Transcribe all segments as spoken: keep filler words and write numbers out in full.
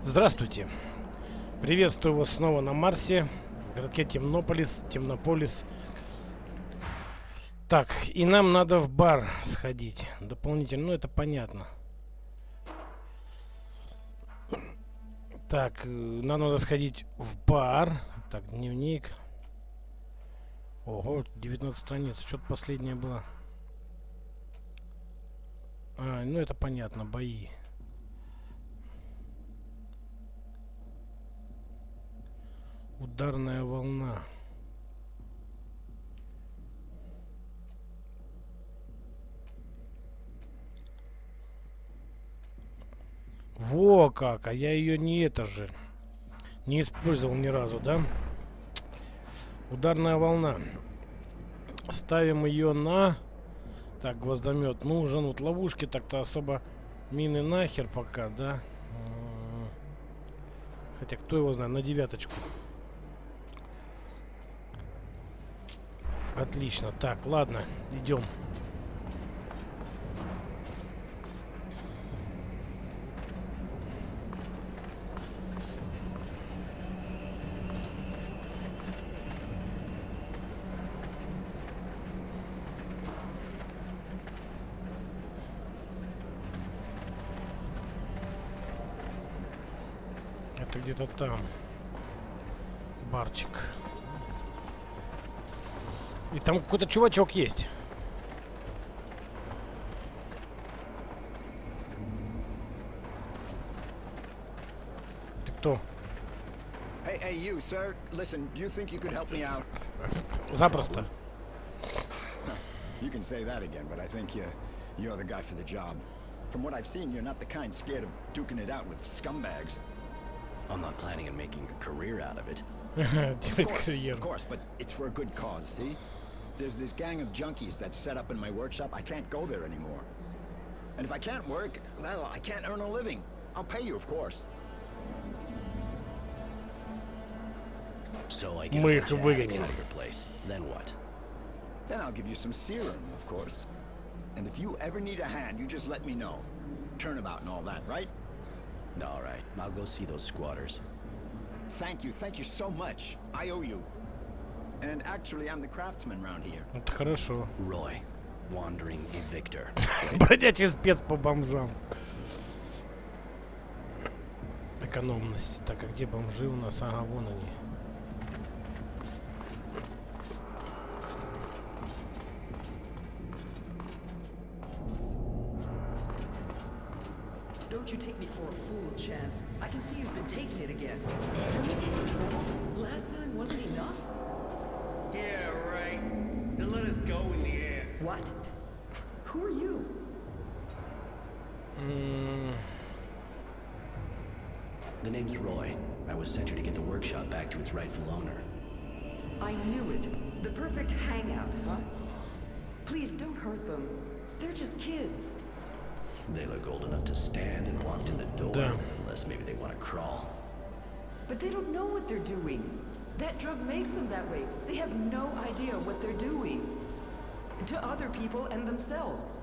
Здравствуйте. Приветствую вас снова на Марсе, в городке Темнополис, Темнополис. Так, и нам надо в бар сходить. Дополнительно, ну это понятно. Так, нам надо сходить в бар. Так, дневник. Ого, девятнадцать страниц. Что-то последнее было. А, ну это понятно, бои. Ударная волна. Во как, а я ее не это же не использовал ни разу, да? Ударная волна. Ставим ее на... Так, гвоздомет нужен. Вот ловушки так-то особо мины нахер пока, да? Хотя кто его знает, на девяточку. Отлично. Так, ладно, идем. Это где-то там. Барчик. И там какой-то чувачок есть. Ты кто? Hey, hey, you, sir. Listen, do you think you could help me out? Запросто. You can say that again, but I think you, you're the guy for the job. From what I've seen, you're not the kind scared of duking it out with scumbags. I'm not planning on making a career out of it. Of course, of course, but it's for a good cause, see? There's this gang of junkies that's set up in my workshop. I can't go there anymore. And if I can't work, well, I can't earn a living. I'll pay you, of course. So I get Мы a их bunch of выгоним. addicts out of your place. Then what? Then I'll give you some serum, of course. And if you ever need a hand, you just let me know. Turnabout and all that, right? All right, I'll go see those squatters. Thank you, thank you so much. I owe you. And actually, I'm the craftsman around here. Это хорошо. Roy, wandering evictor. Бродячий спец по бомжам. Экономность. Так, а где бомжи у нас? Ага, вон они. Don't you take me for a fool, Chance. I can see you've been taking it again. You're looking for trouble? Last time wasn't enough? Yeah, right. Then let us go in the air. What? Who are you? Mm. The name's Roy. I was sent here to get the workshop back to its rightful owner. I knew it. The perfect hangout, huh? Please don't hurt them. They're just kids. They look old enough to stand and walk to the door. Да. Unless maybe they want to crawl. But they don't know what they're doing. That drug makes them that way. They have no idea what they're doing. To other people and themselves.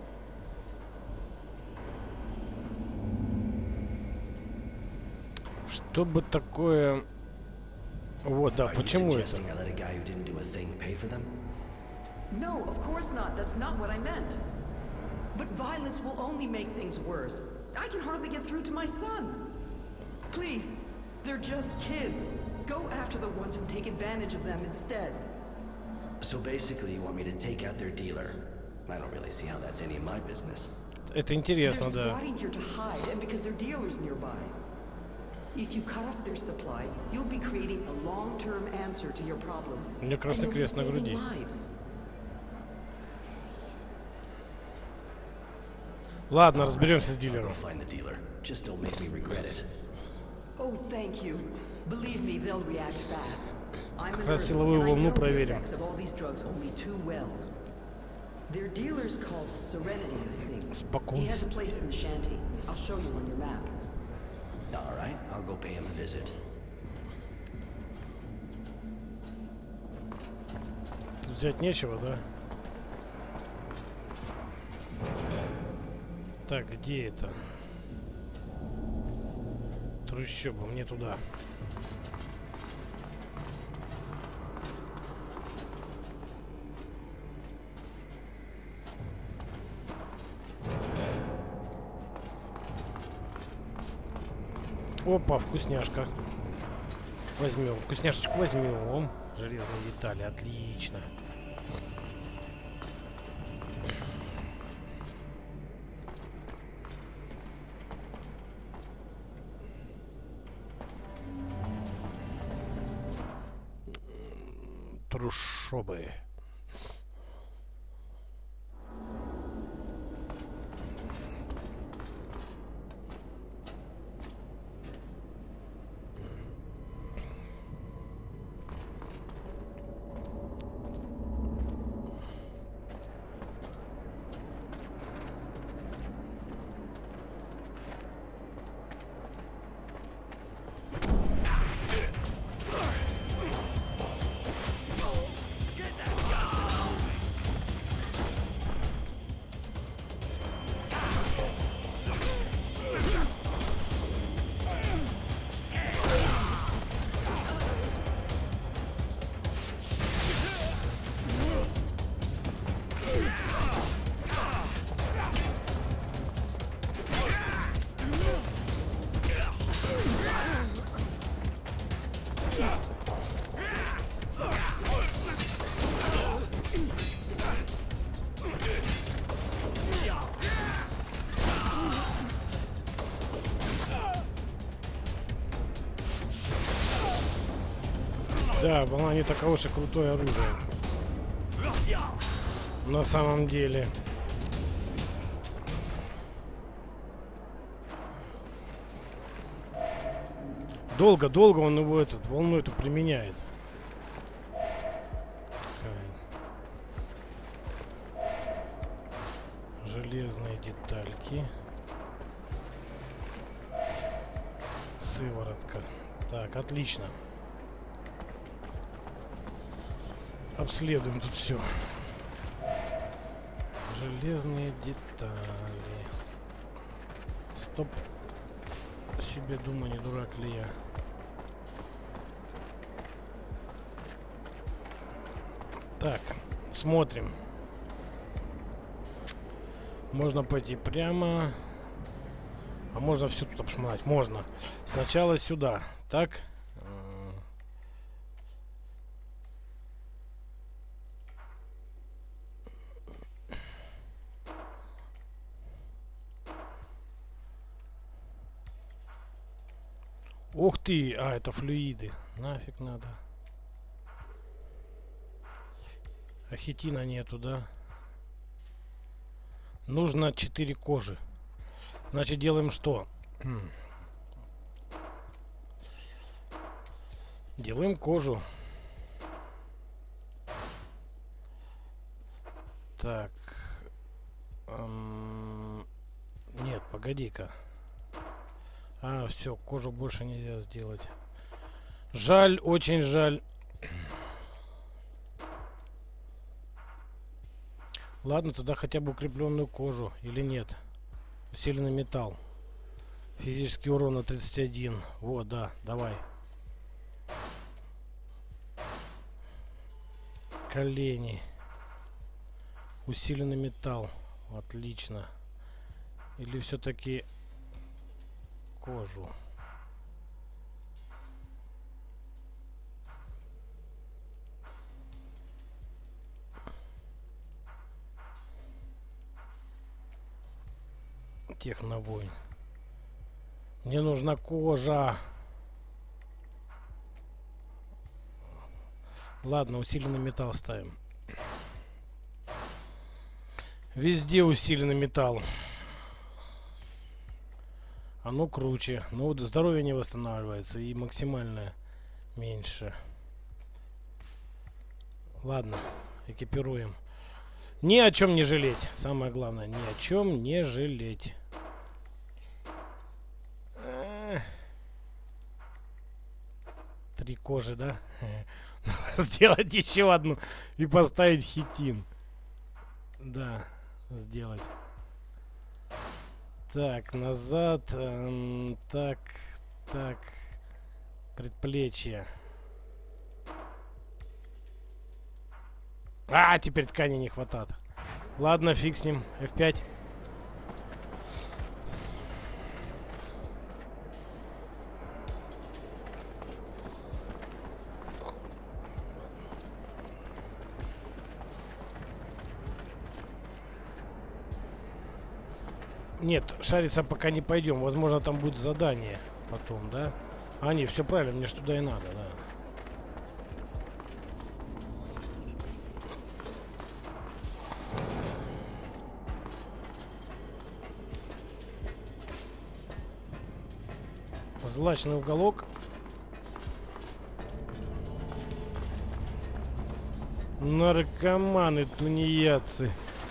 Что бы такое... Вот, да, Are you почему это? suggesting I let a guy who didn't do a thing pay for them? No, of course not. That's not what I meant. But violence will only make things worse. I can hardly get through to my son. Please, they're just kids. Go after the ones who take advantage of them instead. So basically you want me to take out their dealer. I don't really see how that's any of my business. Это интересно, They're да. squatting here to hide, and because their dealers nearby. If you cut off their supply, you'll be creating a long-term answer to your problem. У меня красный And you'll be крест на saving груди. lives. Ладно, разберемся с I'll дилером. go find the dealer. Just don't make me regret it. Oh, thank you. Believe me, they'll react fast. I'm a Как раз nurse, силовую and I волну know the проверим. effects of all these drugs only too well. Their dealer's called Serenity, I think. He has a Спокойствие. place in the shanty. I'll show you on your map. All right, I'll go pay him a visit. Тут взять нечего, да? Так, где это? Трущобы, мне туда. Опа, вкусняшка. Возьмем. Вкусняшечку возьмем. Железные детали. Отлично. Трущобы. Да, была не такое уж и крутое оружие. На самом деле. Долго-долго он его этот волну эту применяет. Железные детальки. Сыворотка. Так, отлично. Обследуем тут все. Железные детали. Стоп. Себе думаю, не дурак ли я. Так, смотрим. Можно пойти прямо. А можно все тут обшмонать? Можно. Сначала сюда. Так. Ух ты! А, это флюиды. Нафиг надо. А хитина нету, да? Нужно четыре кожи. Значит, делаем что? Делаем кожу. Так. Эм... Нет, погоди-ка. А, все, кожу больше нельзя сделать. Жаль, очень жаль. Ладно, тогда хотя бы укрепленную кожу. Или нет? Усиленный металл. Физический урон на тридцать один. Вот, да, давай. Колени. Усиленный металл. Отлично. Или все-таки кожу. Техновой. Мне нужна кожа. Ладно, усиленный металл ставим. Везде усиленный металл. Оно круче. Но вот здоровье не восстанавливается. И максимальное меньше. Ладно, экипируем. Ни о чем не жалеть. Самое главное, ни о чем не жалеть. Три кожи, да? Сделать еще одну и поставить хитин. Да, сделать. Так, назад. Эм, так, Так. Предплечье. А, теперь ткани не хватает. Ладно, фиг с ним. эф пять. Нет, шариться пока не пойдем. Возможно, там будет задание потом, да? А, не, все правильно, мне ж туда и надо, да. Злачный уголок. Наркоманы, тунеядцы.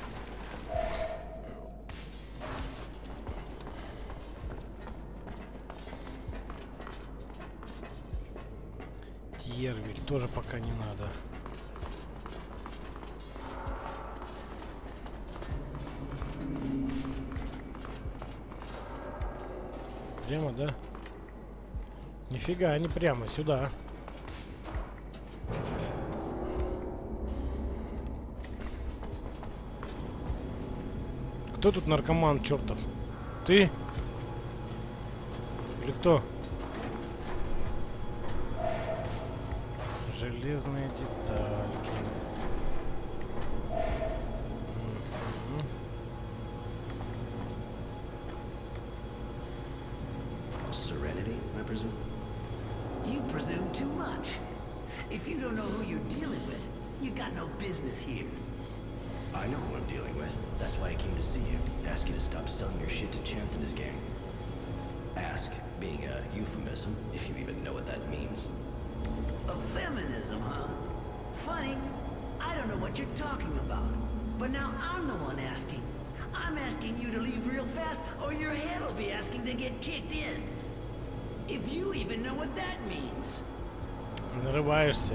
Тьервель тоже пока не надо. Прямо, да? Нифига, не прямо, сюда. Кто тут наркоман, чертов? Ты? Или кто? Железные детальки. Угу. Serenity, I presume? You presume too much. If you don't know who you're dealing with, you got no business here. I know who I'm dealing with. That's why I came to see you. Ask you to stop selling your shit to Chance and his gang. Ask being a euphemism, if you even know what that means. A feminism, huh? Funny. I don't know what you're talking about. But now I'm the one asking. I'm asking you to leave real fast, or your head'll be asking to get kicked in. If you even know what that means. Нарываешься.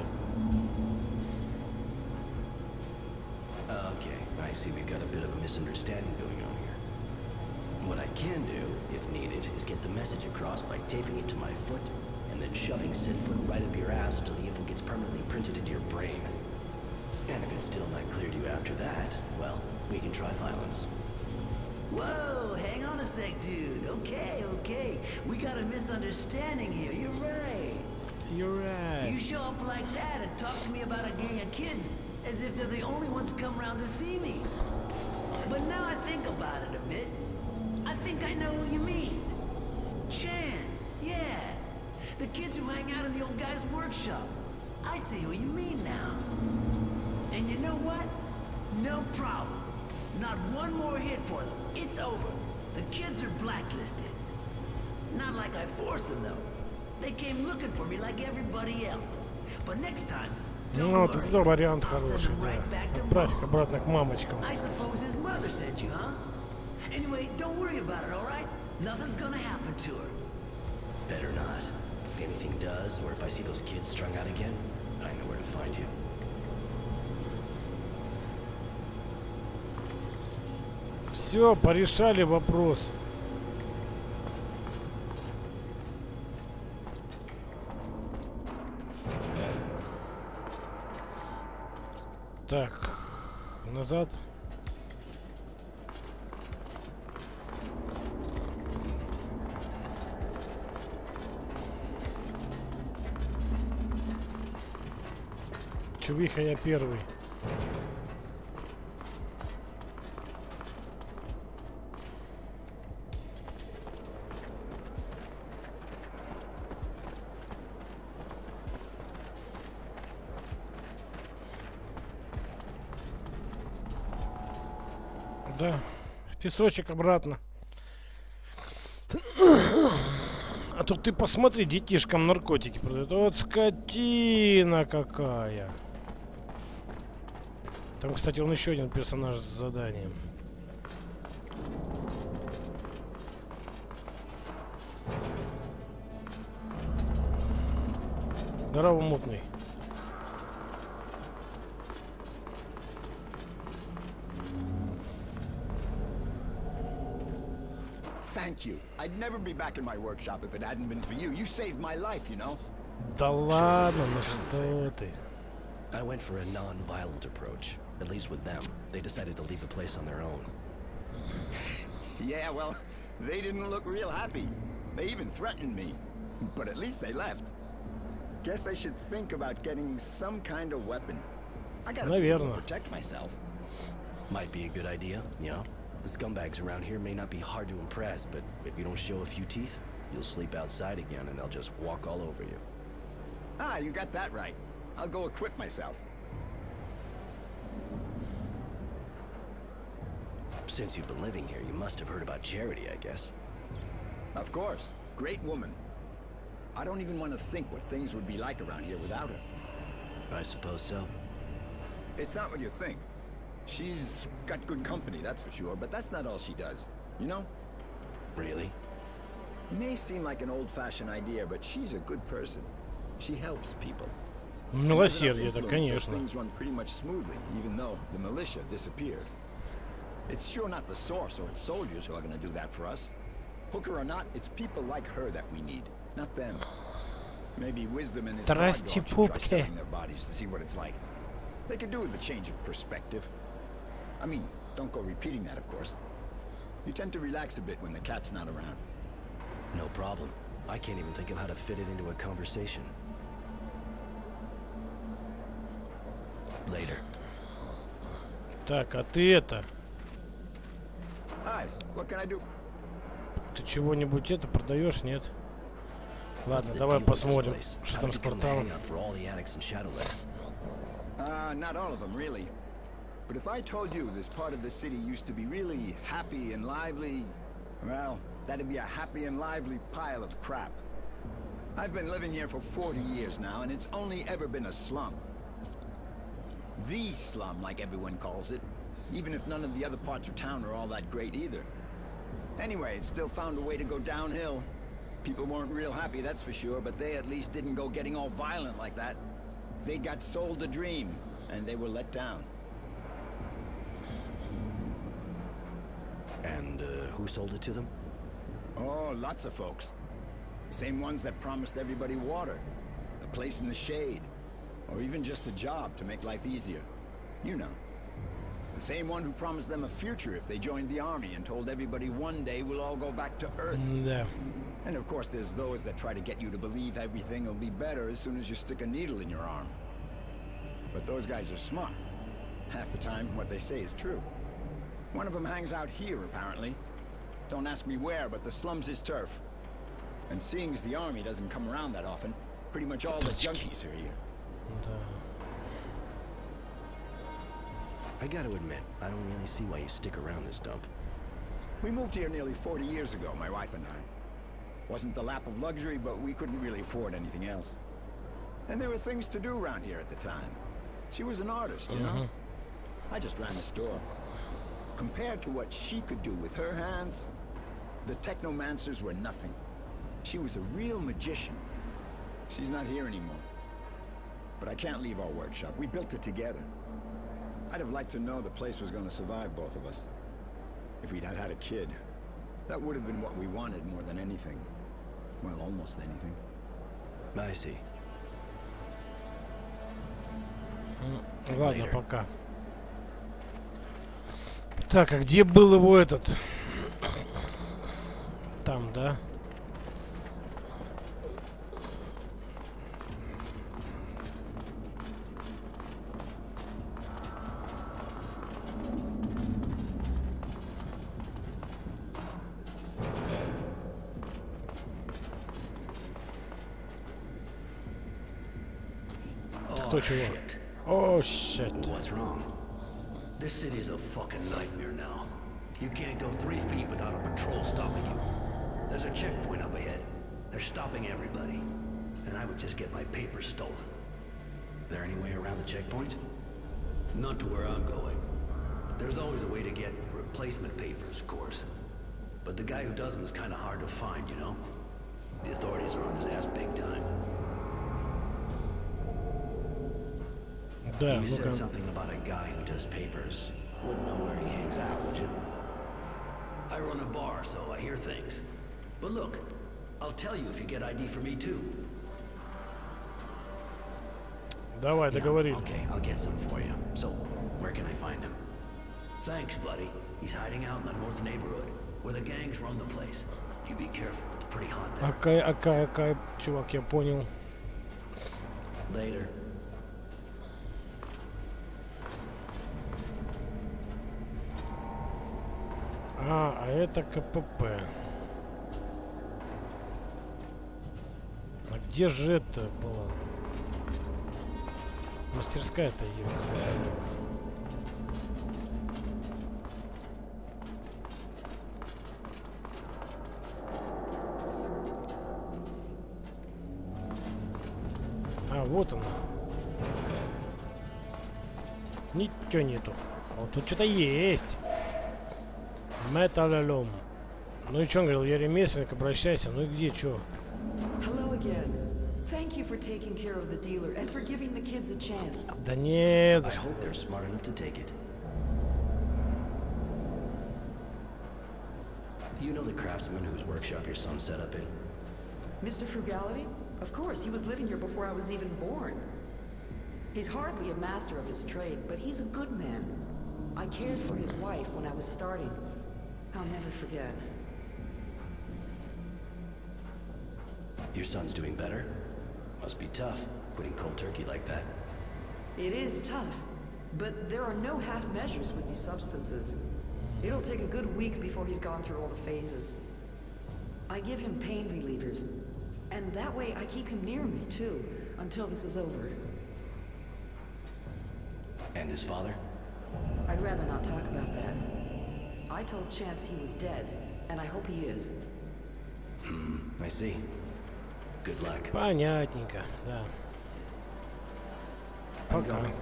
Okay, I see we've got a bit of a misunderstanding going on here. What I can do, if needed, is get the message across by taping it to my foot and then shoving said foot right up your ass until the info gets permanently printed into your brain. And if it's still not clear to you after that, well, we can try violence. Whoa, hang on a sec, dude. Okay, okay. We got a misunderstanding here. You're right. You're right. You show up like that and talk to me about a gang of kids as if they're the only ones come around to see me. But now I think about it a bit. I think I know who you mean. Chance, yeah. The kids who hang out in the old guy's workshop. I see who you mean now. And you know what? No problem. Not one more hit for them. It's over. The kids are blacklisted. Not like I forced them, though. They came looking for me like everybody else. But next time, don't Ну, worry. это вариант I'll send хороший, them right да. back to Отправь Mom. их обратно к мамочкам. I suppose his mother sent you, huh? Anyway, don't worry about it, all right? Nothing's gonna happen to her. Better not. If anything does, or if I see those kids strung out again, I know where to find you. Все, порешали вопрос. Так, назад. Чувиха, я первый. Да, в песочек обратно. А тут ты посмотри, детишкам наркотики продают. Вот скотина какая. Там, кстати, он еще один персонаж с заданием. Здорово, мутный. Thank you. I'd never be back in my workshop if it hadn't been for you. You saved my life, you know. Да ладно, ну что ты? I went for a non-violent approach. At least with them, they decided to leave the place on their own. Yeah, well, they didn't look real happy. They even threatened me. But at least they left. Guess I should think about getting some kind of weapon. I gotta be able to protect myself. Might be a good idea, you know? The scumbags around here may not be hard to impress, but if you don't show a few teeth, you'll sleep outside again and they'll just walk all over you. Ah, you got that right. I'll go equip myself. Since you've been living here, you must have heard about Charity, I guess. Of course. Great woman. I don't even want to think what things would be like around here without her. I suppose so. It's not what you think. She's got good company, that's for sure, but that's not all she does. You know? Really? It may seem like an old-fashioned idea, but she's a good person. She helps people. Милосердие-то, конечно. Things run pretty much smoothly, even though the militia disappeared. It's sure not the Source or its soldiers who are going to do that for us. Hooker or not, it's people like her that we need, not them. Maybe Wisdom and his guard dogs should try selling their bodies to see what it's like. They could do with a change of perspective. I mean, don't go repeating that, of course. You tend to relax a bit when the cat's not around. No problem. I can't even think of how to fit it into a conversation. Later. Так, а ты это? Hi, what can I do? Ты чего-нибудь это продаешь, нет? Ладно, давай посмотрим, что там с порталом. Uh, not all of them, really. But if I told you this part of the city used to be really happy and lively, well, that'd be a happy and lively pile of crap. I've been living here for forty years now, and it's only ever been a slum. The slum, like everyone calls it, even if none of the other parts of town are all that great either. Anyway, it still found a way to go downhill. People weren't real happy, that's for sure, but they at least didn't go getting all violent like that. They got sold a dream, and they were let down. And, uh, who sold it to them? Oh, lots of folks. Same ones that promised everybody water, a place in the shade, or even just a job to make life easier. You know. The same one who promised them a future if they joined the army and told everybody one day we'll all go back to Earth. Yeah. And of course there's those that try to get you to believe everything will be better as soon as you stick a needle in your arm. But those guys are smart. Half the time, what they say is true. One of them hangs out here, apparently. Don't ask me where, but the slum's his turf. And seeing as the army doesn't come around that often, pretty much all the junkies are here. I gotta admit, I don't really see why you stick around this dump. We moved here nearly forty years ago, my wife and I. Wasn't the lap of luxury, but we couldn't really afford anything else. And there were things to do around here at the time. She was an artist, you know? I just ran the store. Compared to what she could do with her hands, the technomancers were nothing. She was a real magician. She's not here anymore. But I can't leave our workshop. We built it together. I'd have liked to know the place was going to survive both of us. If we'd had had a kid, that would have been what we wanted more than anything. Well, almost anything. I see. Ладно, пока. Так, а где был его этот? Там, да? Кто чего? Oh shit. What's wrong? This city is a fucking nightmare now. You can't go three feet without a patrol stopping you. There's a checkpoint up ahead. They're stopping everybody. And I would just get my papers stolen. Is there any way around the checkpoint? Not to where I'm going. There's always a way to get replacement papers, of course. But the guy who doesn't is kind of hard to find, you know? The authorities are on his ass big time. Да, you said ну-ка. something about a guy who does papers. Wouldn't know where he hangs out, would you? I run a bar, so I hear things. But look, I'll tell you if you get I D for me too. Давай, договорились. Okay, I'll get some for you. So, where can I find him? Thanks, buddy. He's hiding out in the north neighborhood, where the gangs run the place. You be careful, it's pretty hot there. Акай, акай, акай, чувак, я понял. Later. А, а это КПП. А где же это было? Мастерская-то ее. А, вот она. Ничего нету. А вот тут что-то есть. Металлолом. Ну и что он говорил? Я ремесленник, обращайся. Ну и где, что? Hello again. Thank you for taking care of the dealer and for giving the kids a chance. Да не за I что. hope they're smart enough to take it. Do you know the craftsman whose workshop your son set up in? Mister Frugality? Of course, he was living here before I was even born. He's hardly a master of his trade, but he's a good man. I cared for his wife when I was starting. I'll never forget. Your son's doing better? Must be tough, quitting cold turkey like that. It is tough, but there are no half measures with these substances. It'll take a good week before he's gone through all the phases. I give him pain relievers, and that way I keep him near me, too, until this is over. And his father? I'd rather not talk about that. I told Chance he was dead, and I hope he is. Hmm, I see. Good luck. Понятненько, да. I'm Пока. going.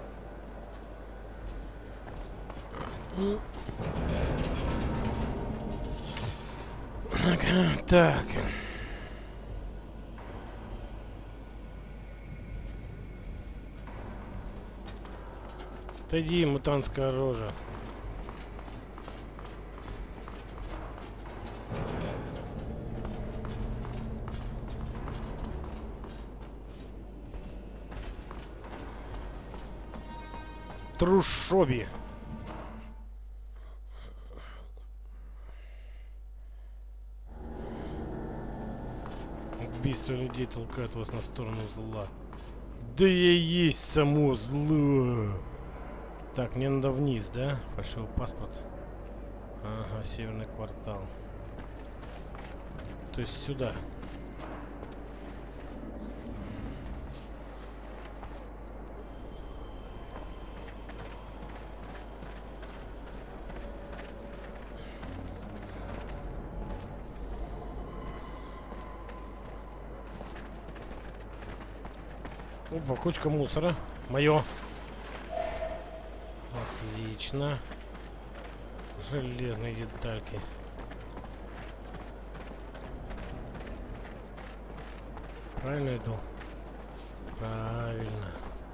Так. Отойди, мутантская рожа. Трушоби. Убийство людей толкает вас на сторону зла. Да я есть само зло. Так, мне надо вниз, да? Фальшивый паспорт. Ага, северный квартал. То есть сюда. Опа, кучка мусора. Мое. Отлично. Железные детальки. Правильно иду? Правильно.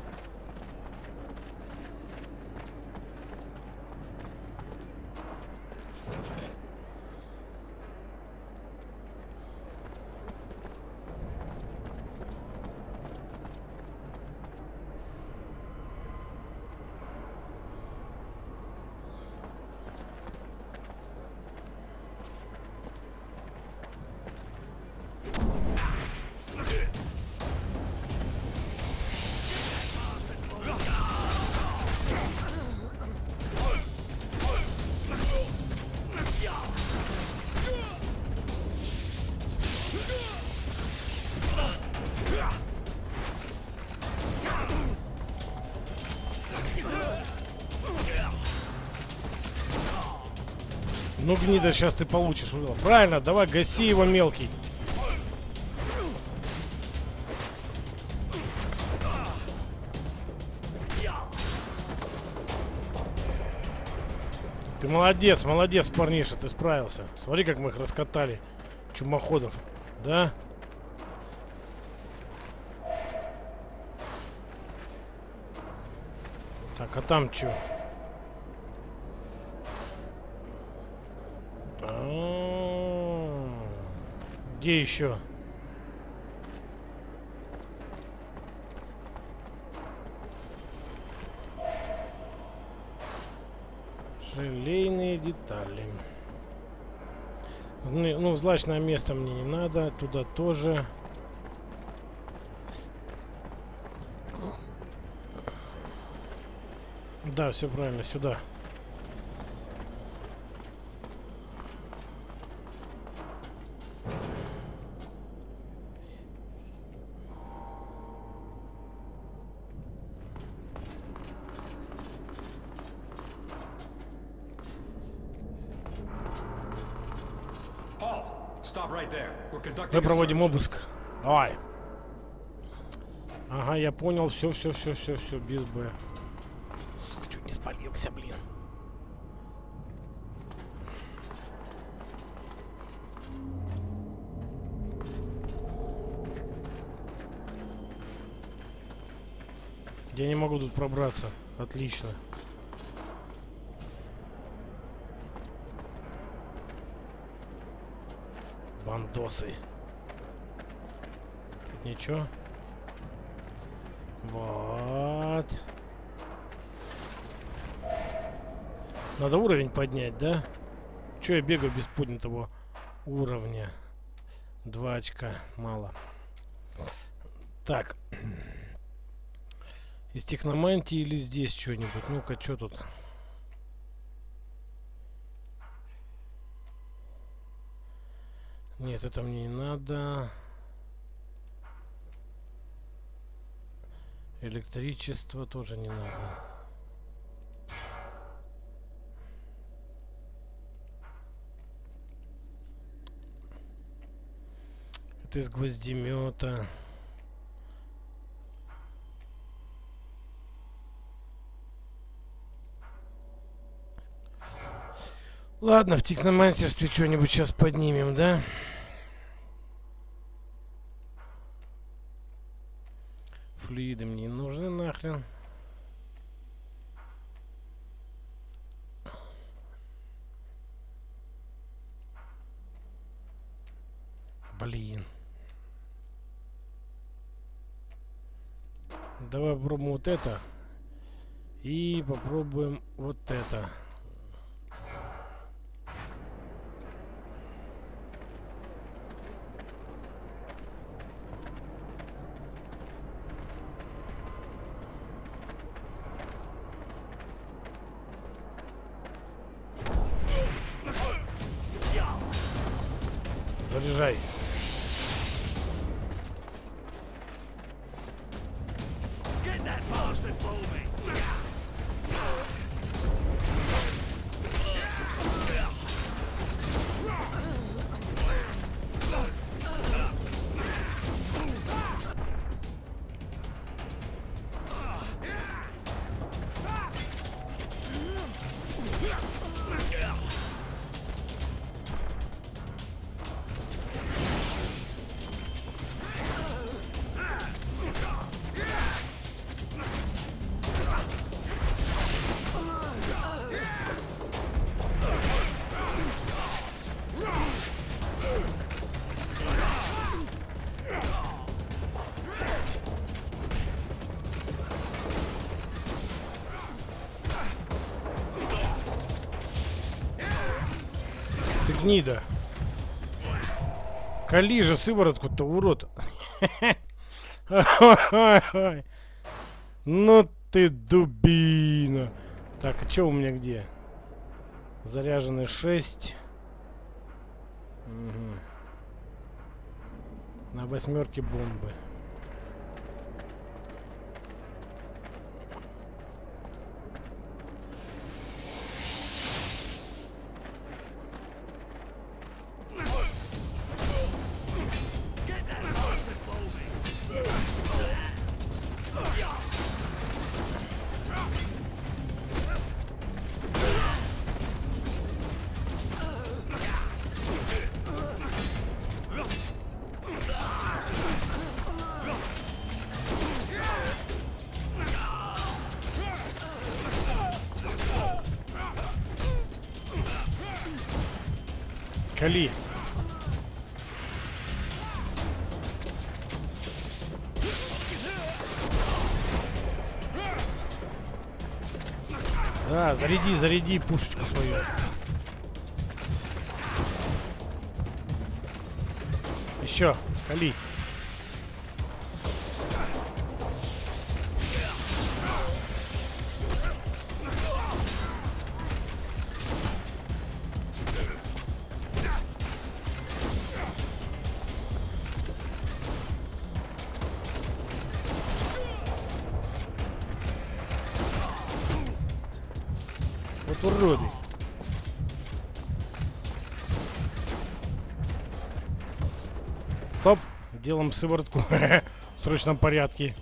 Ну, гнида, сейчас ты получишь. Правильно, давай, гаси его, мелкий. Ты молодец, молодец, парниша, ты справился. Смотри, как мы их раскатали, чумоходов. Да? Так, а там что? Где еще? Желейные детали. Ну, ну, злачное место мне не надо. Туда тоже. Да, все правильно, сюда. Мы проводим обыск. Давай. Ага, я понял. Все, все, все, все, все, без Б. Сука, чуть не спалился, блин. Я не могу тут пробраться. Отлично. Бандосы. Тут ничего. Вот. Надо уровень поднять, да? Че я бегаю без поднятого уровня? Два очка. Мало. Так. Из техномантии или здесь что-нибудь? Ну-ка, что тут? Нет, это мне не надо. Электричество тоже не надо. Это из гвоздемета. Ладно, в техномастерстве что-нибудь сейчас поднимем, да? Флюиды мне не нужны нахрен. Блин. Давай попробуем вот это. И попробуем вот это. Заряжай. Гнида. Кали же сыворотку-то, урод. Ну ты дубина. Так, а что у меня где? Заряжены шесть. Угу. На восьмерке бомбы. Кали. Да, заряди, заряди пушечку свою. Еще, кали. Вот уроды. Стоп! Делаем сыворотку в срочном порядке.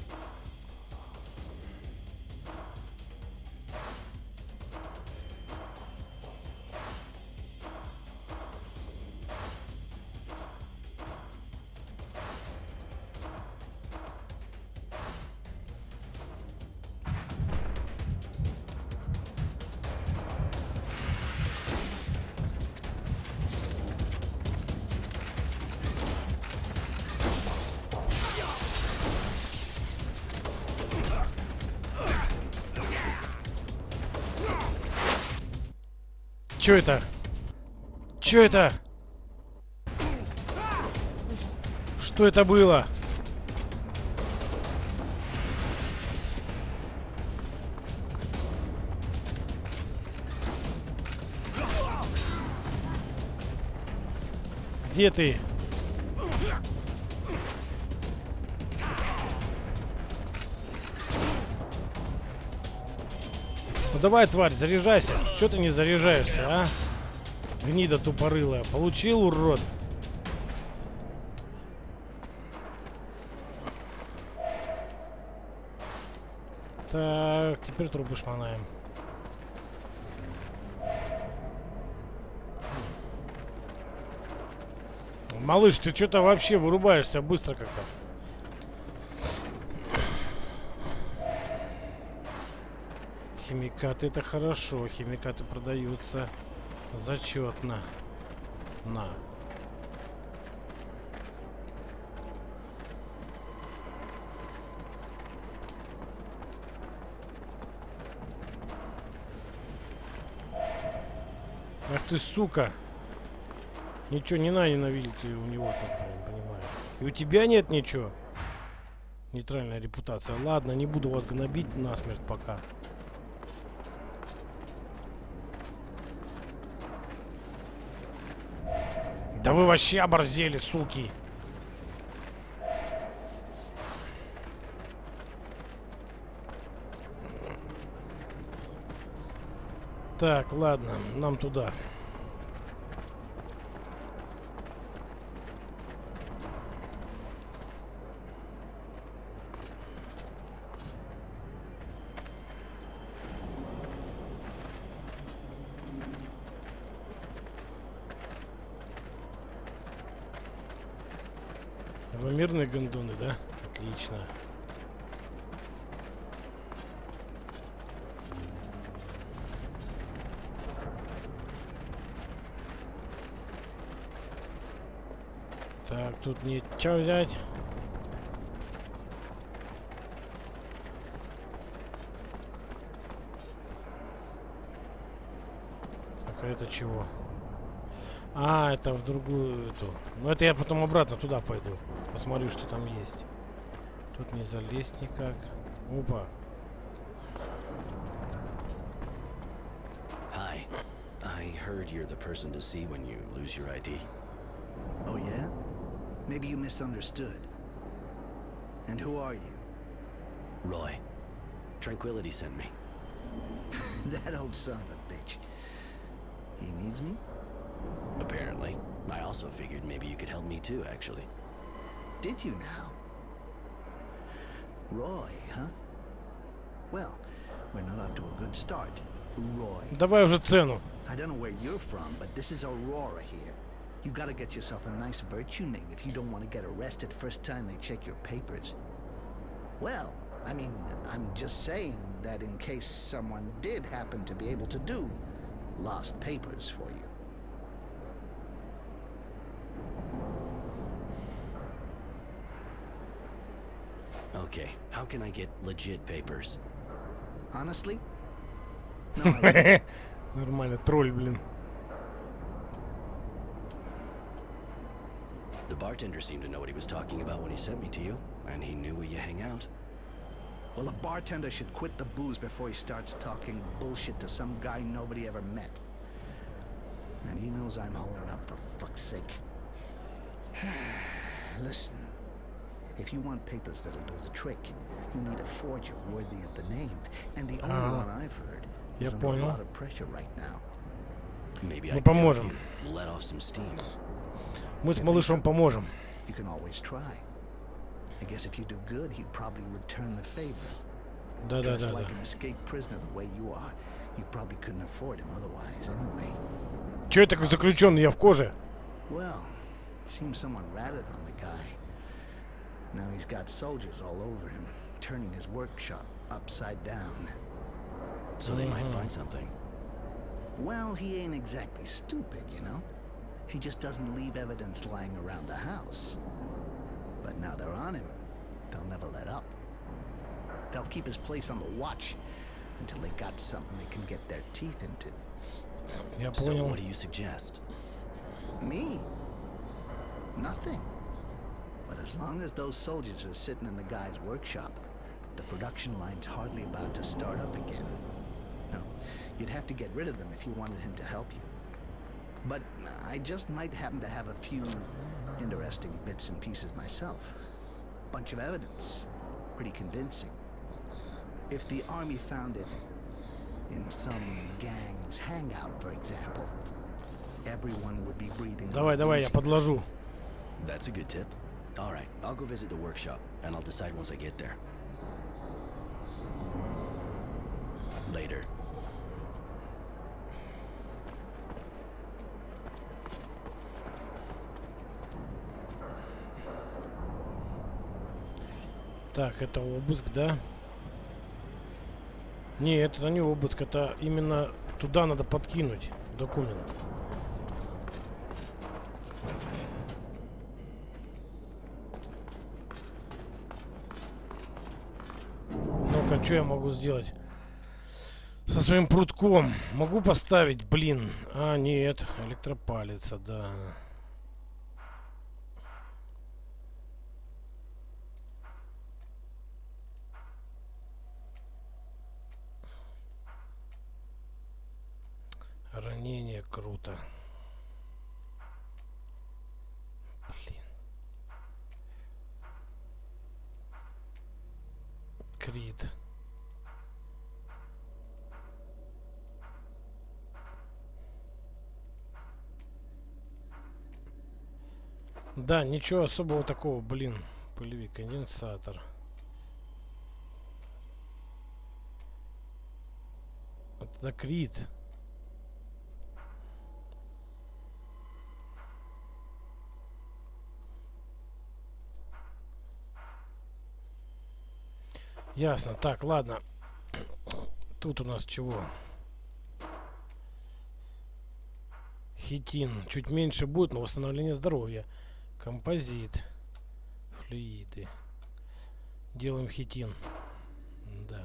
Чё это? Чё это? Что это было? Где ты? Ну давай, тварь, заряжайся. Чё ты не заряжаешься, а? Гнида тупорылая. Получил, урод? Так, теперь трубы шмонаем. Малыш, ты что-то вообще вырубаешься быстро как-то. Химикаты, это хорошо. Химикаты продаются зачетно. На. Ах ты, сука. Ничего не надо ненавидеть у него так, блин, понимаю. И у тебя нет ничего. Нейтральная репутация. Ладно, не буду вас гнобить насмерть пока. Да вы вообще оборзели, суки. Так, ладно, нам туда. Мирные гондоны, да? Отлично. Так, тут нечего взять. Так, а это чего? А, это в другую эту. Ну это я потом обратно туда пойду. Посмотрю, что там есть. Тут не залезть никак. Опа. Hi. I heard you're the person to see when you lose your I D. Oh, yeah? Maybe you misunderstood. And who are you? Roy. Tranquility sent me. That old son of a bitch. He needs me? Apparently. I also figured maybe you could help me too, actually. Did you now? Roy, huh? Well, we're not off to a good start. Roy. Давай уже цену. I don't know where you're from, but this is Aurora here. You gotta get yourself a nice virtue name if you don't want to get arrested first time they check your papers. Well, I mean, I'm just saying that in case someone did happen to be able to do lost papers for you. Okay, how can I get legit papers? Honestly, No idea. Нормально, тролль, блин. The bartender seemed to know what he was talking about when he sent me to you, and he knew where you hang out. Well, a bartender should quit the booze before he starts talking bullshit to some guy nobody ever met. And he knows I'm holding up, for fuck's sake. Listen, if you want papers that'll do the trick, you need a forger worthy of the name. And the only Ah. one I've heard Я is under a понял. lot of pressure right now. Maybe Мы I can help поможем. you let off some steam. Мы с малышом поможем. You can always try. I guess if you do good, he'd probably return the favor. Да, да, Dressed да, like да. an escaped prisoner the way you are, you probably couldn't afford him otherwise anyway. Че я такой заключенный? Я в коже. Well, it seems someone ratted on the guy. Now he's got soldiers all over him, turning his workshop upside down. So they might find something. Well, he ain't exactly stupid, you know? He just doesn't leave evidence lying around the house. But now they're on him. They'll never let up. They'll keep his place on the watch until they got something they can get their teeth into. Я So понял. what do you suggest? Me? Nothing. But as long as those soldiers are sitting in the guy's workshop, the production line's hardly about to start up again. No, you'd have to get rid of them if you wanted him to help you. But I just might happen to have a few interesting bits and pieces myself. Bunch of evidence. Pretty convincing. If the army found it in some gang's hangout, for example, everyone would be breathing. Давай, давай, я подложу. That's a good tip. All right, I'll go visit the workshop, and I'll decide once I get there. Later. Так, это обыск, да? Нет, это не обыск, это именно туда надо подкинуть документ. Ну-ка, что я могу сделать? Со своим прутком. Могу поставить, блин. А, нет, электропалец, да. Ранение круто. Блин. Крит. Да, ничего особого такого, блин. Пылевик, конденсатор. Это крит. Ясно. Так, ладно. Тут у нас чего? Хитин. Чуть меньше будет, но восстановление здоровья. Композит. Флюиды. Делаем хитин. Да.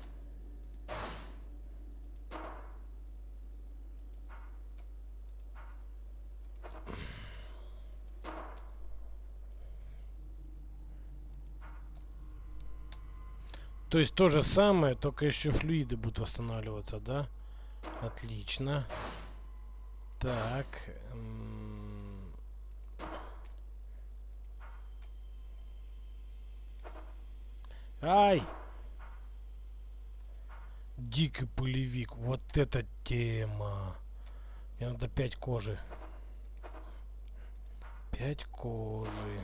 То есть то же самое, только еще флюиды будут восстанавливаться, да? Отлично. Так. Ай! Дикий пылевик. Вот это тема. Мне надо пять кожи. Пять кожи.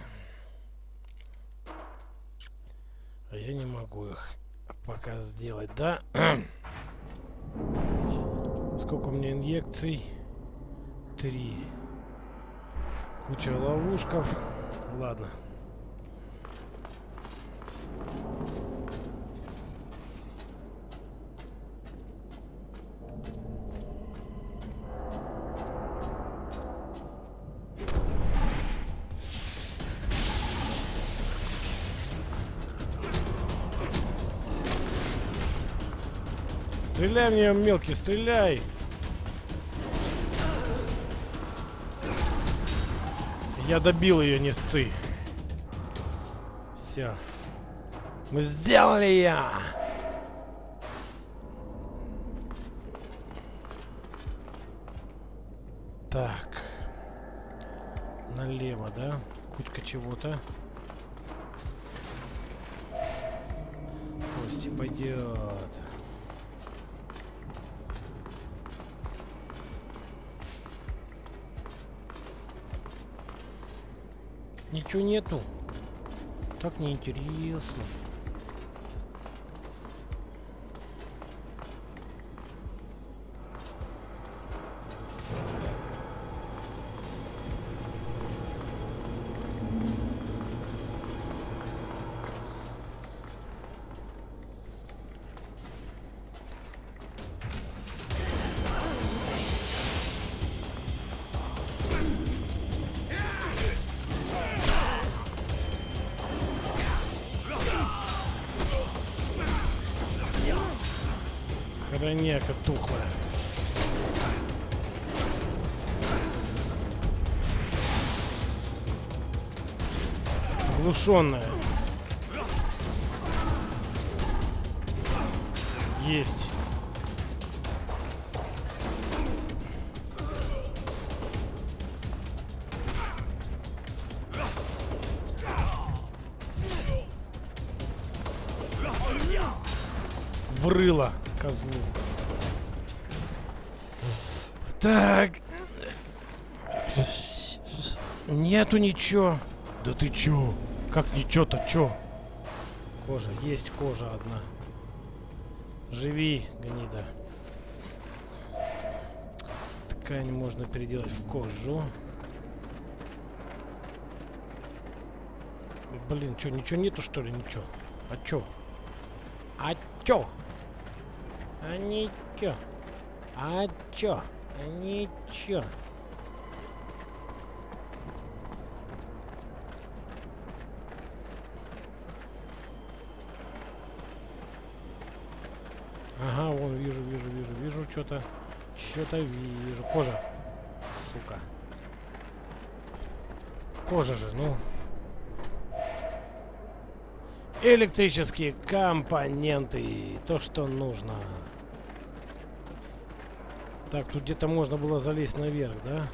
А я не могу их пока сделать, да? Сколько у меня инъекций? Три. Куча ловушков. Ладно. Стреляй в нее, мелкий, стреляй! Я добил ее, не сцы. Все. Мы сделали я! Так. Налево, да? Кучка чего-то. Кости пойдет. Ничего нету. Так неинтересно. Хороняка тухлая. Оглушенная. Есть. Врыло козлу. Так. Нету ничего. Да ты чё? Как ничего-то, чё? Кожа, есть кожа одна. Живи, гнида. Ткань можно переделать в кожу. Блин, чё, ничего нету, что ли? Ничего. А чё? А чё? А ничего. А чё? А ничего. Ага, вон, вижу, вижу, вижу, вижу, что-то, что-то вижу. Кожа, сука. Кожа же, ну. Электрические компоненты, то, что нужно. Так, тут где-то можно было залезть наверх, да?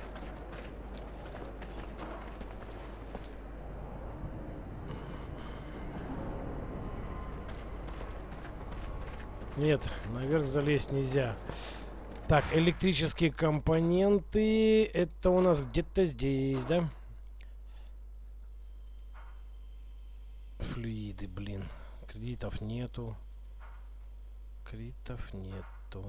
Нет, наверх залезть нельзя. Так, электрические компоненты. Это у нас где-то здесь, да? Флюиды, блин. Кредитов нету. Кредитов нету.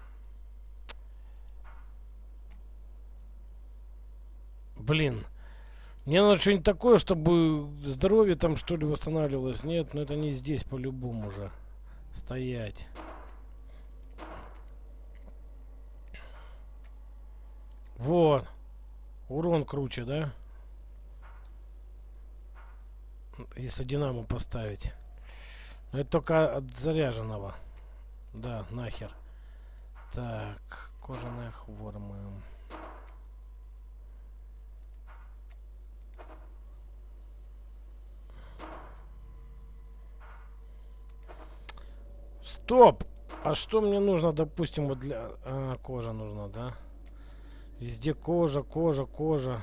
Блин. Мне надо что-нибудь такое, чтобы здоровье там что ли восстанавливалось. Нет, но это не здесь по-любому уже. Стоять. Вот. Урон круче, да? Если динамо поставить. Но это только от заряженного. Да, нахер. Так, кожаная форма. Стоп! А что мне нужно, допустим, вот для... А, кожа нужна, да? Везде кожа, кожа, кожа.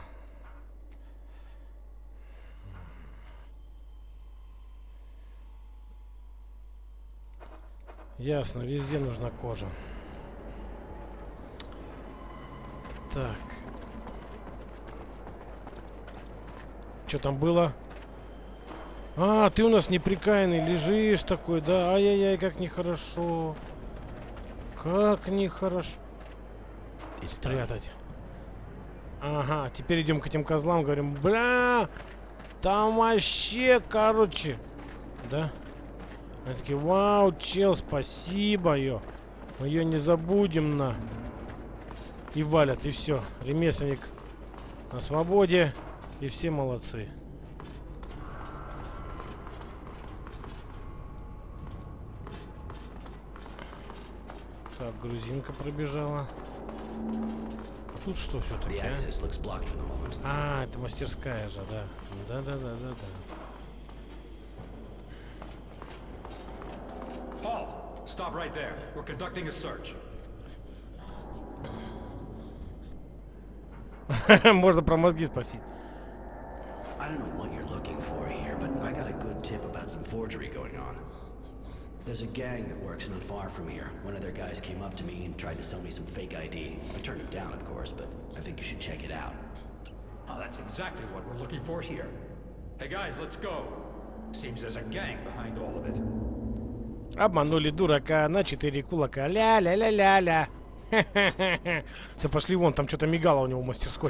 Ясно, везде нужна кожа. Так. Что там было? А, ты у нас неприкаянный, лежишь такой, да? Ай-яй-яй, как нехорошо. Как нехорошо. Спрятать. Ага, теперь идем к этим козлам, говорим, бля, там вообще, короче. Да? Они такие, вау, чел, спасибо, ё. Мы ее не забудем, на. И валят, и все. Ремесленник на свободе, и все молодцы. Так, грузинка пробежала. А тут что все-таки? А? а, это мастерская же, да. Да-да-да-да-да. Halt! Stop right there. We're conducting a search. Можно про мозги спросить. I don't know what you're looking for here, but I got a good tip about some forgery going on. There's a gang that works not far from here. One of their guys came up to me and tried to sell me some fake I D. I turned him down, of course, but I think you should check it out. Oh, that's exactly what we're looking for here. Hey guys, let's go. Seems there's a gang behind all of it. Обманули дурака на четыре кулака. Ля-ля-ля-ля-ля. Все, пошли вон, там что-то мигало у него в мастерской.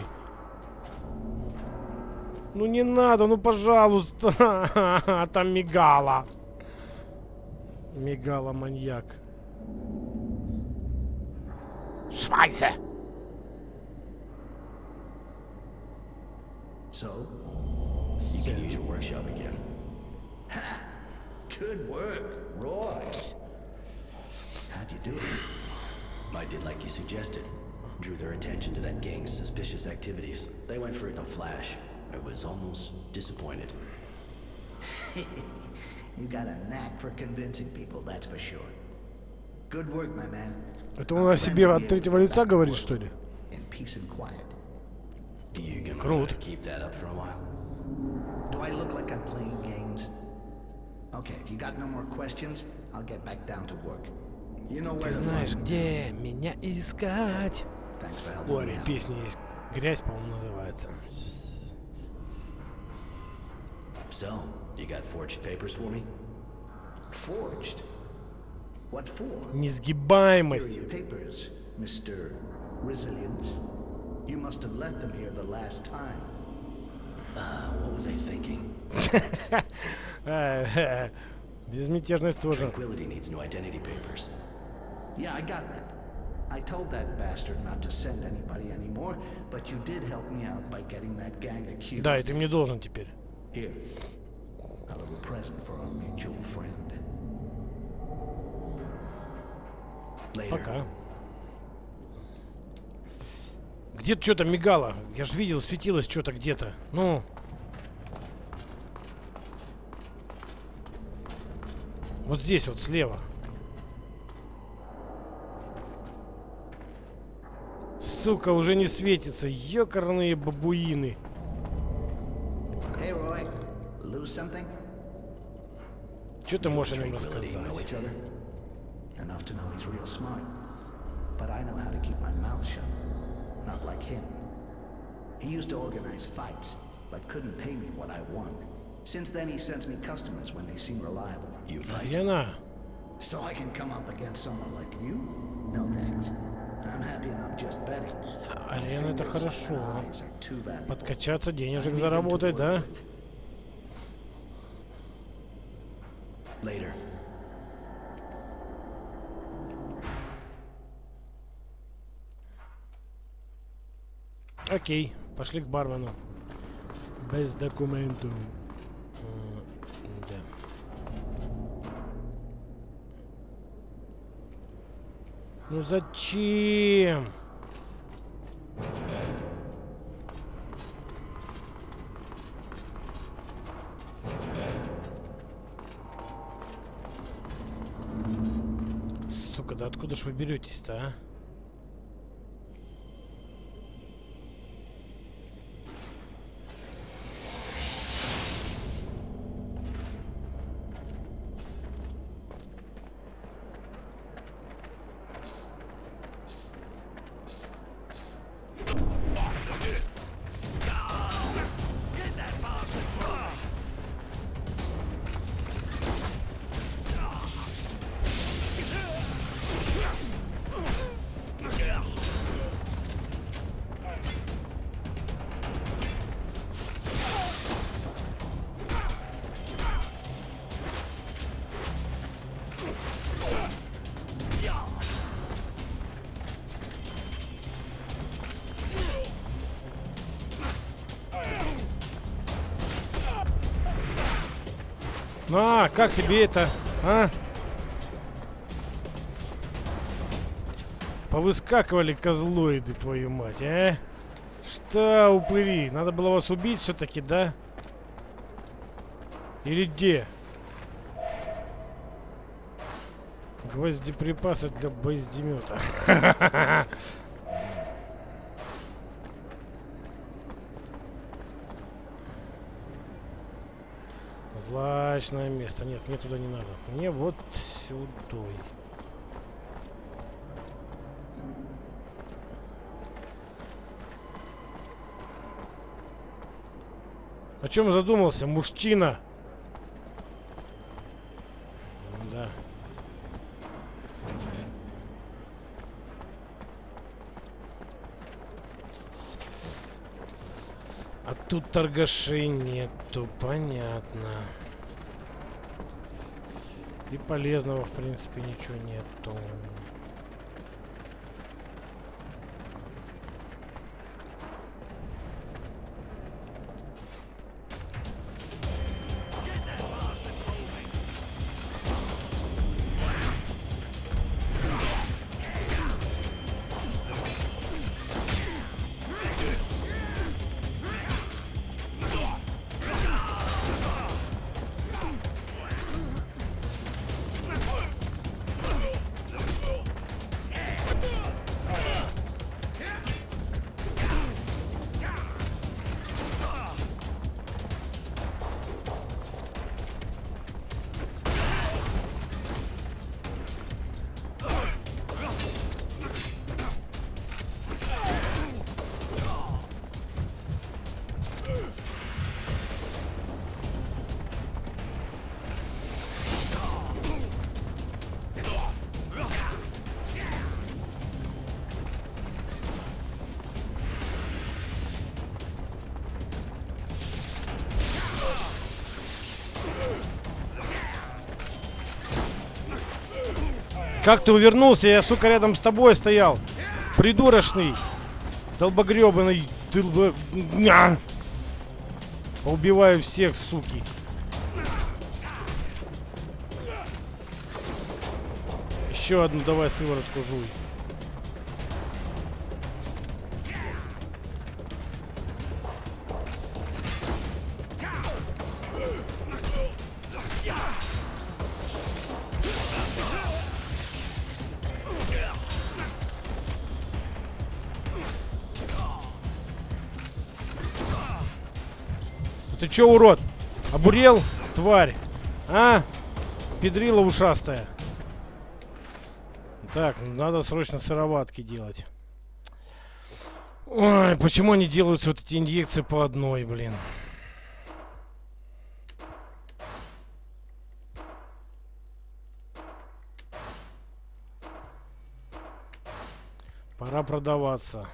Ну не надо, ну пожалуйста. Там мигало. Мигало маньяк. Швайсе! So, you can use your workshop again. Ha! Good work, Roy. How'd you do it? I did like you suggested. Drew their attention to that gang's suspicious activities. They went for it in a flash. I was almost disappointed. You got a knack for convincing people, that's for sure. Good work, my man. Это он о себе от третьего лица говорит, что ли? In peace and quiet. You can keep that up for a while. Do I look like I'm playing games? Okay, if you got no more questions, I'll get back down to work. You know where to find me. Ты знаешь, где меня искать? Ой, песня есть. Грязь, по-моему, называется. So, you got forged papers for me? Forged? What for? Несгибаемость. Here are your papers, Mister Resilience. You must have left them here the last time. Uh, what was I thinking? Безмятежность тоже. Tranquility needs new identity papers. Yeah, I got that. I told that bastard not to send anybody anymore, but you did help me out by getting that gang accused. Да, и ты мне должен теперь. Here, a little present for our mutual friend. Later. Пока. Где-то что-то мигало. Я же видел, светилось что-то где-то. Ну. Вот здесь вот слева. Сука, уже не светится. Ёкарные бабуины. Hey, Roy. Lose something? Что ты можешь о нем рассказать? Enough to know he's real smart. But I know how to keep my mouth shut. Not like him. He used to organize fights, but couldn't pay me what I won. Since then, he sends me customers when they seem reliable. You fight? So I can come up against someone like you? No thanks. I'm happy enough just betting. Арена — это хорошо. Подкачаться, денежек заработать, да? Later. Окей, пошли к бармену. Без документов. Да. Ну зачем? Сука, да откуда ж вы беретесь-то, а? А, как тебе это, а? Повыскакивали козлоиды, твою мать, а? Что, упыри? Надо было вас убить все-таки, да? Или где? Гвоздеприпасы для гвоздемета. Злачное место. Нет, мне туда не надо. Мне вот сюда. О чем задумался, мужчина? Да. А тут торгашей нету, понятно. И полезного, в принципе, ничего нету. Как ты увернулся? Я, сука, рядом с тобой стоял. Придурочный. Долбогребаный. Долбо... Поубиваю всех, суки. Еще одну давай сыворотку жуй. Ты чё, урод? Обурел, тварь? А? Педрила ушастая. Так, надо срочно сыроватки делать. Ой, почему они делаются вот эти инъекции по одной, блин? Пора продаваться.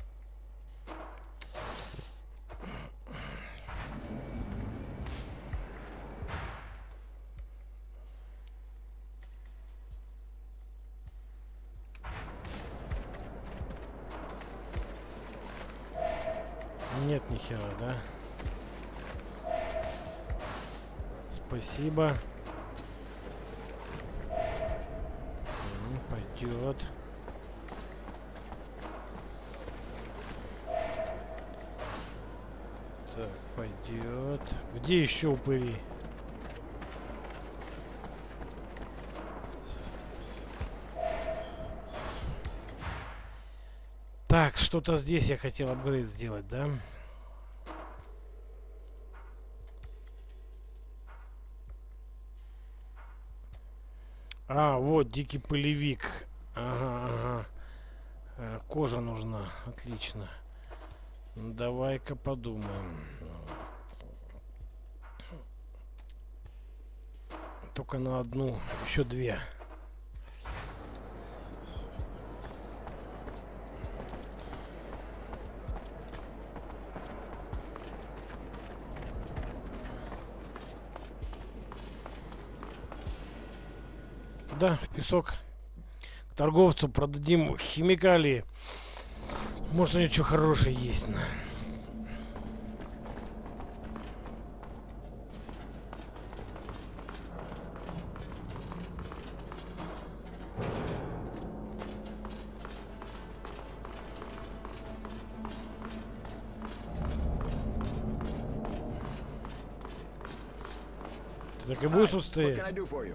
Нет, ни хера, да? Спасибо. Ну, пойдет. Так, пойдет. Где еще упыри? Так, что-то здесь я хотел апгрейд сделать, да? А, вот дикий пылевик. Ага, ага. Э, кожа нужна. Отлично. Давай-ка подумаем. Только на одну. Еще две. Да, в песок. К торговцу продадим химикалии. Может, у него что хорошее есть. На. Так и будешь Hi, тут what стоять? can I do for you?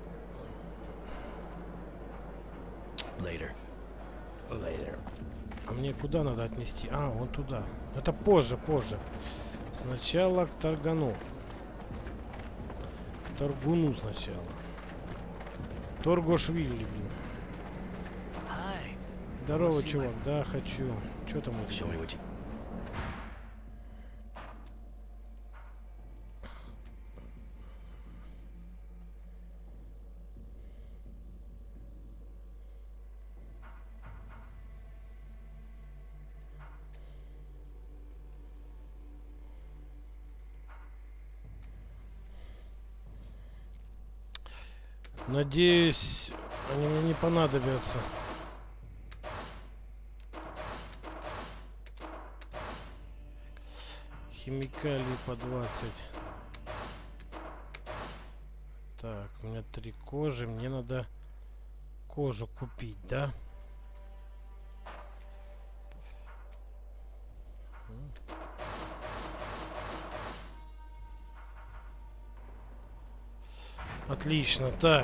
Later. Later. А мне куда надо отнести? А, вон туда. Это позже, позже. Сначала к Таргану. К Таргуну сначала. Торгошвили, блин. Hi. Здорово, чувак. Да, хочу. Что там у Show тебя? me what you... Надеюсь, они мне не понадобятся. Химикалии по двадцать. Так, у меня три кожи. Мне надо кожу купить, да? Отлично, так.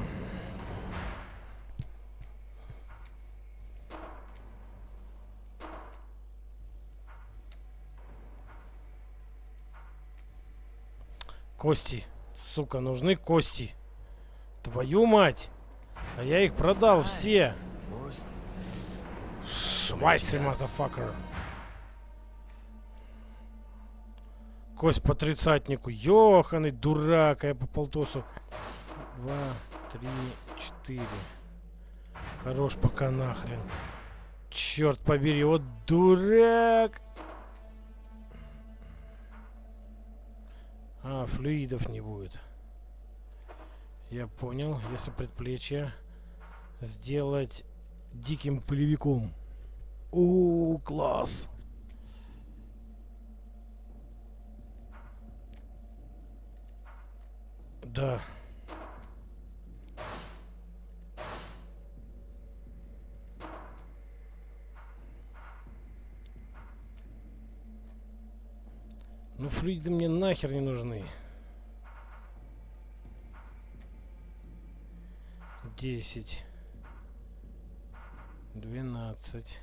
Кости. Сука, нужны кости. Твою мать. А я их продал все. Швайсы, мазафакер. Кость по тридцатнику. Ёханый дурак. А я по полтосу. Два, три, четыре. Хорош пока нахрен. Черт побери, вот дурак. А, флюидов не будет. Я понял. Если предплечье сделать диким полевиком. О, класс. Да. Ну, флюиды мне нахер не нужны. Десять. Двенадцать.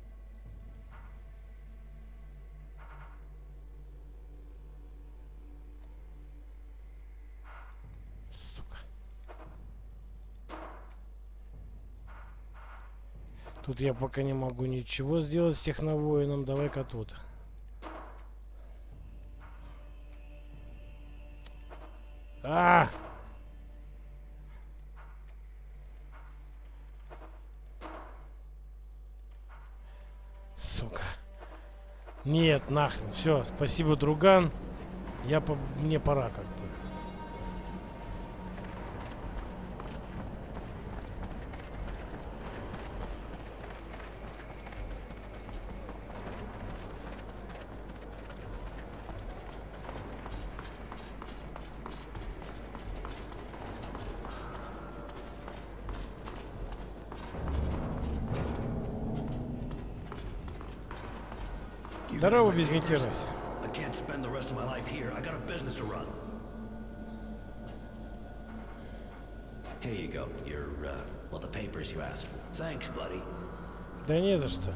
Сука. Тут я пока не могу ничего сделать с техновоином. Давай-ка тут. А! Сука. Нет, нахрен. Все, спасибо, друган. Я по... Мне пора как бы. Здорово, безмятежность. I can't spend the rest of my life here. I got a business to run. Here you go. Your, uh, well, the papers you asked for. Thanks, buddy. Да не за что.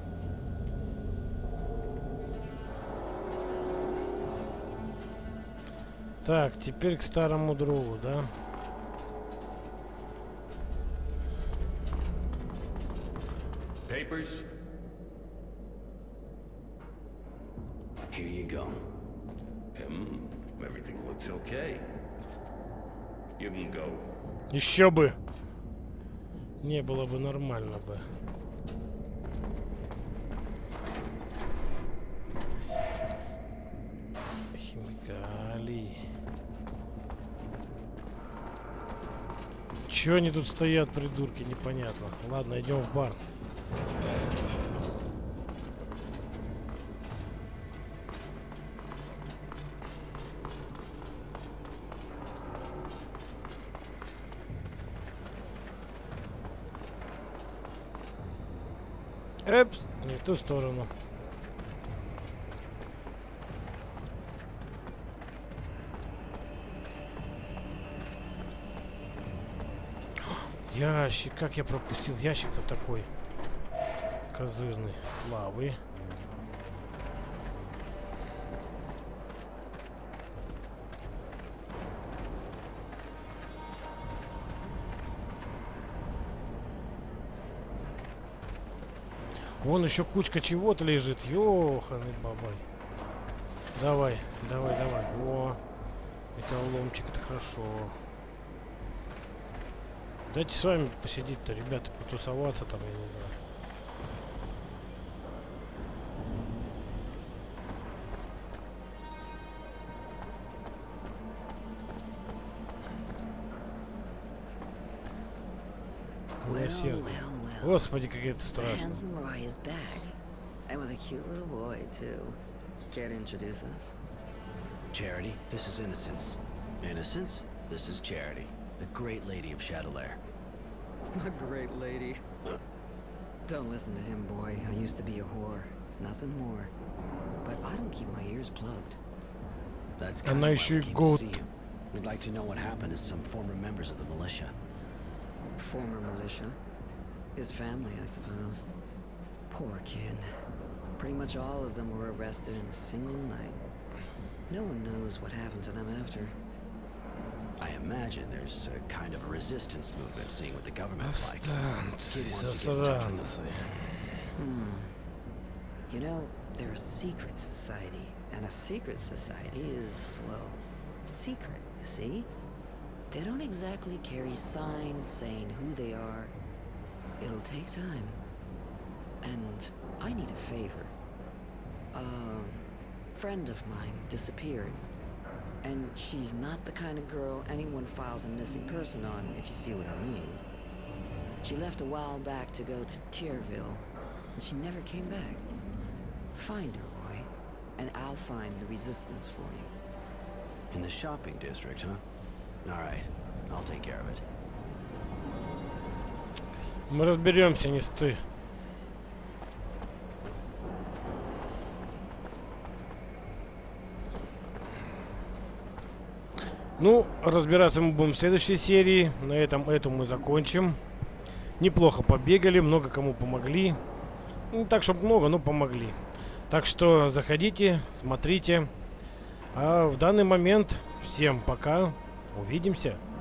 Так, теперь к старому другу, да? Papers? Here you go. Hmm, everything looks okay. You can go. Еще бы. Не было бы нормально бы. Химикалии. Чё они тут стоят, придурки, непонятно. Ладно, идем в бар. Эпс, не в ту сторону. Ящик. Как я пропустил ящик-то такой козырный. Сплавы. Вон еще кучка чего-то лежит. Ёханый бабай. Давай, давай, давай. О, металлоломчик, это хорошо. Дайте с вами посидеть-то, ребята, потусоваться там, я не знаю. Well, well, well. Господи, как это The страшно. handsome Roy is back. And with a cute little boy, too. Care to introduce us? Charity, this is Innocence. Innocence, this is Charity, the great lady of Shadowlair. A great lady. Don't listen to him, boy. I used to be a whore. Nothing more. But I don't keep my ears plugged. That's kind Она of еще why и we came год. to see you. We'd like to know what happened to some former members of the militia. Former militia. His family, I suppose. Poor kid. Pretty much all of them were arrested in a single night. No one knows what happened to them after. I imagine there's a kind of a resistance movement, seeing what the government's like. Kid wants to get in touch with them. Hmm. You know, they're a secret society, and a secret society is, well, secret, you see? They don't exactly carry signs saying who they are. It'll take time. And I need a favor. A friend of mine disappeared. And she's not the kind of girl anyone files a missing person on, if you see what I mean. She left a while back to go to Tierville, and she never came back. Find her, Roy, and I'll find the resistance for you. In the shopping district, huh? All right, I'll take care of it. Мы разберемся, не сцы. Ну, разбираться мы будем в следующей серии. На этом эту мы закончим. Неплохо побегали, много кому помогли. Не так, чтобы много, но помогли. Так что заходите, смотрите. А в данный момент всем пока. Увидимся.